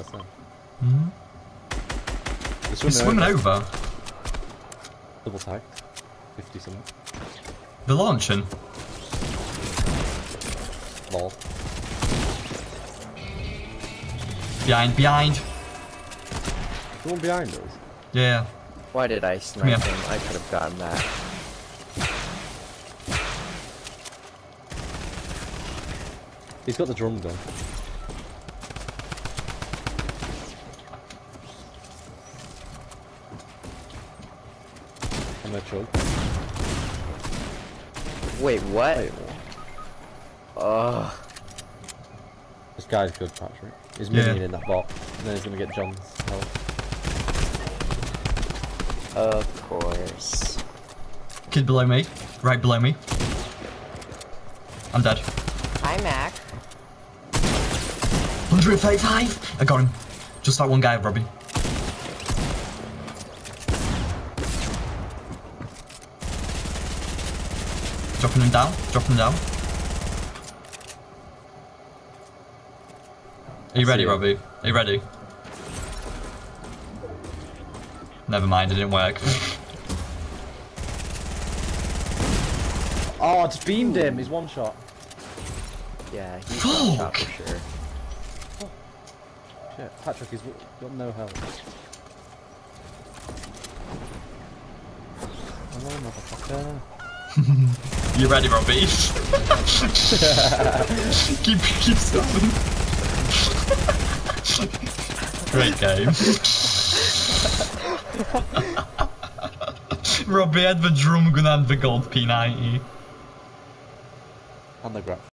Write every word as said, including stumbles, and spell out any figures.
that's them. Hmm? They're He's swimming over. over. Double tagged. fifty something. They're launching. Lol. Behind, behind. The one behind us? Yeah. Why did I snipe him? I could have gotten that. He's got the drum gun. I'm gonna choke. Wait, what? Wait, what? Ugh. This guy's good, Patrick. He's Yeah. minion in that bot, and then he's gonna get John's help. Of course. Kid below me. Right below me. I'm dead. Hi, Mac. one hundred thirty-five! I got him. Just that one guy, Robbie. Dropping him down. Dropping him down. Are you ready, Robbie? Are you ready? Never mind, it didn't work. Oh, I just beamed him. He's one shot. Yeah, he's one shot for sure. Shit, Patrick, he's got no health. Come on, motherfucker. You ready, Robbie? keep keep stopping. Great game. Robbie had the drum gun and the gold P ninety. And the grab.